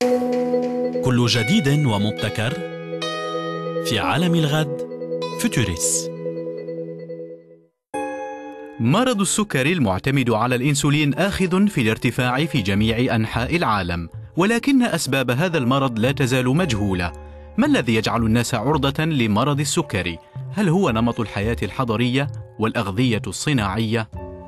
كل جديد ومبتكر في عالم الغد فوتوريس. مرض السكري المعتمد على الإنسولين آخذ في الارتفاع في جميع أنحاء العالم، ولكن أسباب هذا المرض لا تزال مجهولة. ما الذي يجعل الناس عرضة لمرض السكري؟ هل هو نمط الحياة الحضرية والأغذية الصناعية؟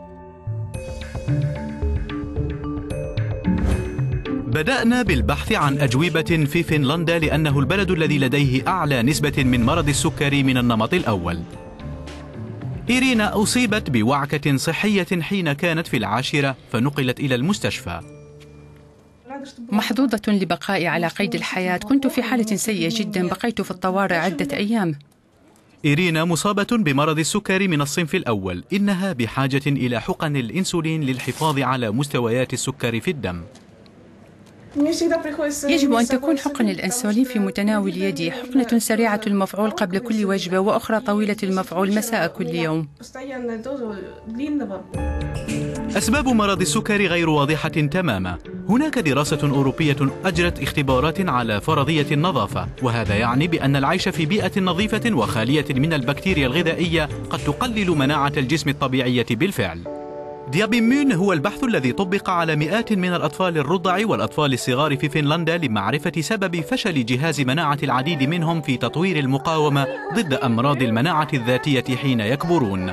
بدأنا بالبحث عن أجوبة في فنلندا لأنه البلد الذي لديه أعلى نسبة من مرض السكري من النمط الأول. إيرينا أصيبت بوعكة صحية حين كانت في العاشرة فنقلت إلى المستشفى. محظوظة لبقائي على قيد الحياة، كنت في حالة سيئة جدا، بقيت في الطوارئ عدة أيام. إيرينا مصابة بمرض السكري من الصنف الأول، إنها بحاجة إلى حقن الإنسولين للحفاظ على مستويات السكر في الدم. يجب أن تكون حقن الأنسولين في متناول يدي، حقنة سريعة المفعول قبل كل وجبة وأخرى طويلة المفعول مساء كل يوم. أسباب مرض السكري غير واضحة تماما. هناك دراسة أوروبية أجرت اختبارات على فرضية النظافة، وهذا يعني بأن العيش في بيئة نظيفة وخالية من البكتيريا الغذائية قد تقلل مناعة الجسم الطبيعية بالفعل. ديابيمون هو البحث الذي طبق على مئات من الأطفال الرضع والأطفال الصغار في فنلندا لمعرفة سبب فشل جهاز مناعة العديد منهم في تطوير المقاومة ضد أمراض المناعة الذاتية حين يكبرون.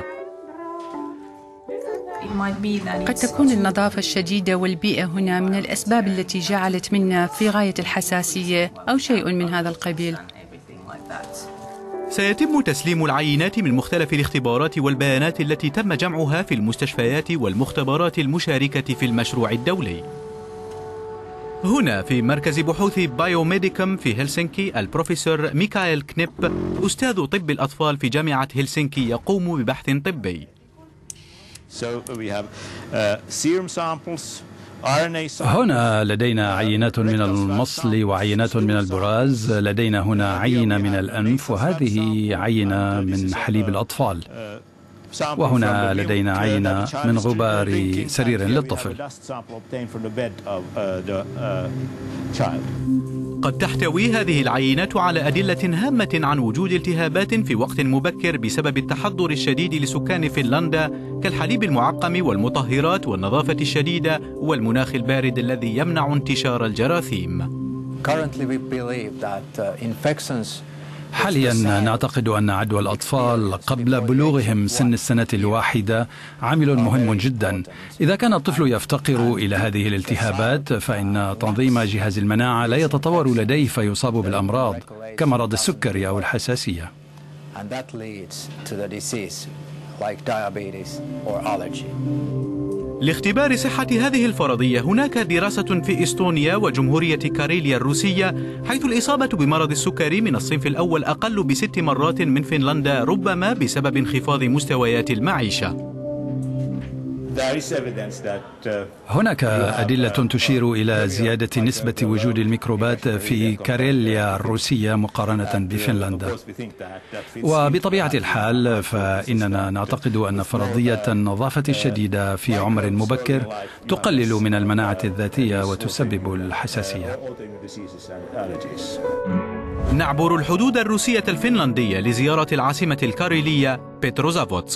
قد تكون النظافة الشديدة والبيئة هنا من الأسباب التي جعلت منا في غاية الحساسية أو شيء من هذا القبيل. سيتم تسليم العينات من مختلف الاختبارات والبيانات التي تم جمعها في المستشفيات والمختبرات المشاركة في المشروع الدولي. هنا في مركز بحوث بايوميديكم في هلسنكي، البروفيسور ميكائيل كنيب أستاذ طب الأطفال في جامعة هلسنكي يقوم ببحث طبي. هنا لدينا عينات من المصل وعينات من البراز، لدينا هنا عينة من الأنف، وهذه عينة من حليب الأطفال، وهنا لدينا عينة من غبار سرير للطفل. قد تحتوي هذه العينات على أدلة هامة عن وجود التهابات في وقت مبكر بسبب التحضر الشديد لسكان فنلندا كالحليب المعقم والمطهرات والنظافة الشديدة والمناخ البارد الذي يمنع انتشار الجراثيم. حاليا نعتقد أن عدوى الأطفال قبل بلوغهم سن السنة الواحدة عامل مهم جدا. إذا كان الطفل يفتقر إلى هذه الالتهابات فإن تنظيم جهاز المناعة لا يتطور لديه فيصاب بالأمراض كمرض السكري أو الحساسية. لاختبار صحة هذه الفرضية هناك دراسة في إستونيا وجمهورية كاريليا الروسية، حيث الإصابة بمرض السكري من الصنف الأول أقل ب6 مرات من فنلندا، ربما بسبب انخفاض مستويات المعيشة. هناك أدلة تشير إلى زيادة نسبة وجود الميكروبات في كاريليا الروسية مقارنة بفنلندا، وبطبيعة الحال فإننا نعتقد أن فرضية النظافة الشديدة في عمر مبكر تقلل من المناعة الذاتية وتسبب الحساسية. نعبر الحدود الروسية الفنلندية لزيارة العاصمة الكاريلية بيتروزافودسك.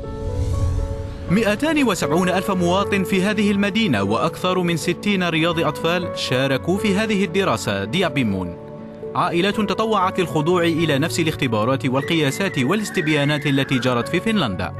270 ألف مواطن في هذه المدينة وأكثر من 60 رياضي أطفال شاركوا في هذه الدراسة ديابيمون. عائلات تطوعت للخضوع إلى نفس الاختبارات والقياسات والاستبيانات التي جرت في فنلندا.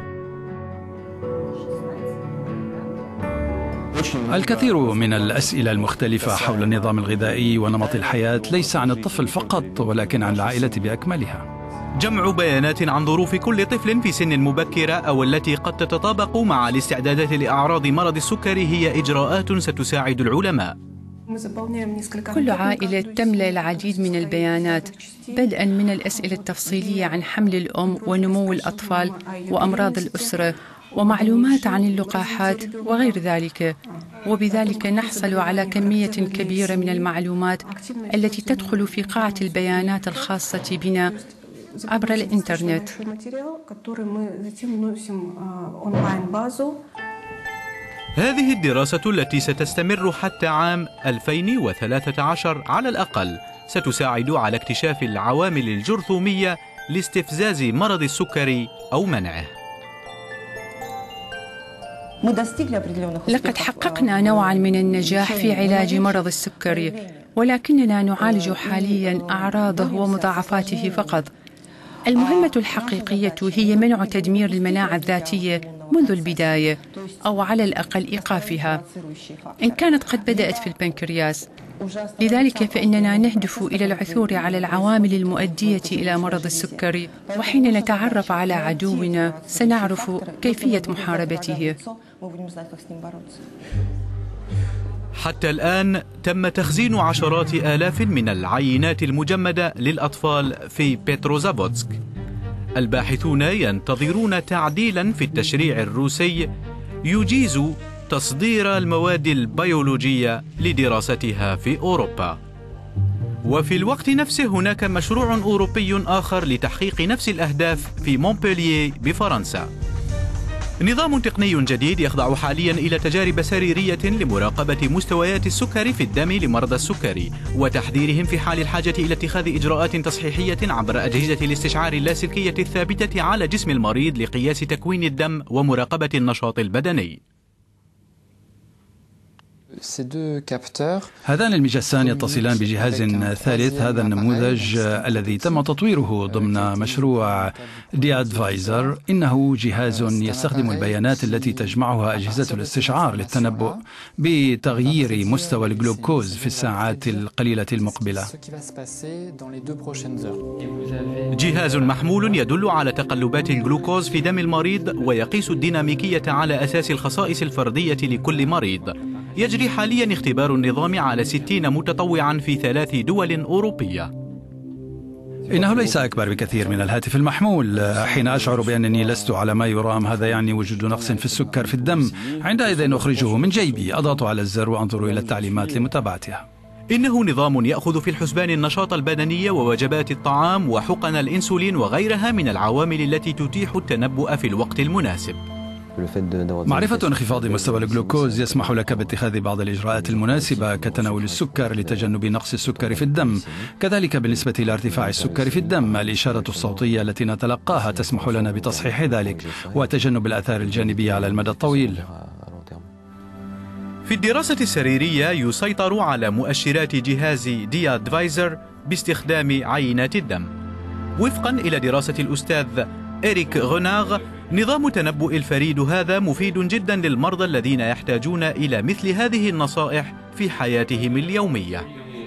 الكثير من الأسئلة المختلفة حول النظام الغذائي ونمط الحياة ليس عن الطفل فقط ولكن عن العائلة بأكملها. جمع بيانات عن ظروف كل طفل في سن مبكرة أو التي قد تتطابق مع الاستعدادات لأعراض مرض السكري هي إجراءات ستساعد العلماء. كل عائلة تملأ العديد من البيانات، بدءا من الأسئلة التفصيلية عن حمل الأم ونمو الأطفال وأمراض الأسرة ومعلومات عن اللقاحات وغير ذلك، وبذلك نحصل على كمية كبيرة من المعلومات التي تدخل في قاعة البيانات الخاصة بنا عبر الإنترنت. هذه الدراسة التي ستستمر حتى عام 2013 على الأقل ستساعد على اكتشاف العوامل الجرثومية لاستفزاز مرض السكري أو منعه. لقد حققنا نوعا من النجاح في علاج مرض السكري، ولكننا نعالج حاليا أعراضه ومضاعفاته فقط. المهمة الحقيقية هي منع تدمير المناعة الذاتية منذ البداية، أو على الأقل إيقافها إن كانت قد بدأت في البنكرياس. لذلك فإننا نهدف إلى العثور على العوامل المؤدية إلى مرض السكري، وحين نتعرف على عدونا سنعرف كيفية محاربته. حتى الآن تم تخزين عشرات آلاف من العينات المجمدة للأطفال في بيتروزابودسك. الباحثون ينتظرون تعديلا في التشريع الروسي يجيز تصدير المواد البيولوجية لدراستها في أوروبا. وفي الوقت نفسه هناك مشروع أوروبي آخر لتحقيق نفس الأهداف في مونبلييه بفرنسا. نظام تقني جديد يخضع حاليا إلى تجارب سريرية لمراقبة مستويات السكر في الدم لمرضى السكري وتحذيرهم في حال الحاجة إلى اتخاذ إجراءات تصحيحية عبر أجهزة الاستشعار اللاسلكية الثابتة على جسم المريض لقياس تكوين الدم ومراقبة النشاط البدني. هذان المجسان يتصلان بجهاز ثالث. هذا النموذج الذي تم تطويره ضمن مشروع ديادفايزر إنه جهاز يستخدم البيانات التي تجمعها أجهزة الاستشعار للتنبؤ بتغيير مستوى الجلوكوز في الساعات القليلة المقبلة. جهاز محمول يدل على تقلبات الجلوكوز في دم المريض ويقيس الديناميكية على أساس الخصائص الفردية لكل مريض. يجري حاليا اختبار النظام على 60 متطوعا في 3 دول أوروبية. إنه ليس أكبر بكثير من الهاتف المحمول. حين أشعر بأنني لست على ما يرام هذا يعني وجود نقص في السكر في الدم. عندئذ أخرجه من جيبي، أضغط على الزر وأنظر إلى التعليمات لمتابعتها. إنه نظام يأخذ في الحسبان النشاط البدني ووجبات الطعام وحقن الإنسولين وغيرها من العوامل التي تتيح التنبؤ في الوقت المناسب. معرفة انخفاض مستوى الجلوكوز يسمح لك باتخاذ بعض الإجراءات المناسبة كتناول السكر لتجنب نقص السكر في الدم. كذلك بالنسبة إلى ارتفاع السكر في الدم، الإشارة الصوتية التي نتلقاها تسمح لنا بتصحيح ذلك وتجنب الآثار الجانبية على المدى الطويل. في الدراسة السريرية يسيطر على مؤشرات جهاز ديادفايزر باستخدام عينات الدم. وفقا إلى دراسة الأستاذ إريك غوناغ، نظام تنبؤ الفريد هذا مفيد جدا للمرضى الذين يحتاجون إلى مثل هذه النصائح في حياتهم اليومية.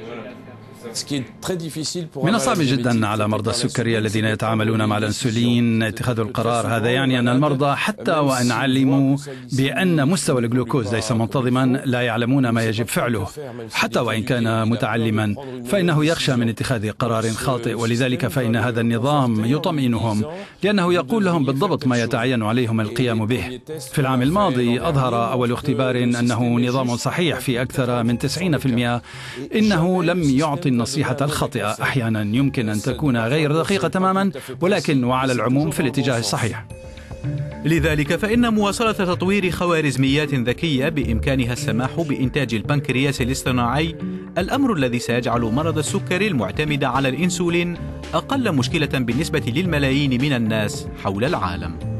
من الصعب جدا على مرضى السكري الذين يتعاملون مع الأنسولين اتخاذ القرار. هذا يعني أن المرضى حتى وإن علموا بأن مستوى الجلوكوز ليس منتظما لا يعلمون ما يجب فعله. حتى وإن كان متعلما فإنه يخشى من اتخاذ قرار خاطئ، ولذلك فإن هذا النظام يطمئنهم لأنه يقول لهم بالضبط ما يتعين عليهم القيام به. في العام الماضي أظهر أول اختبار أنه نظام صحيح في أكثر من 90%. إنه لم يعطي النصيحة الخاطئة. أحيانا يمكن أن تكون غير دقيقة تماما، ولكن وعلى العموم في الاتجاه الصحيح. لذلك فإن مواصلة تطوير خوارزميات ذكية بإمكانها السماح بإنتاج البنكرياس الاصطناعي الأمر الذي سيجعل مرض السكري المعتمد على الإنسولين أقل مشكلة بالنسبة للملايين من الناس حول العالم.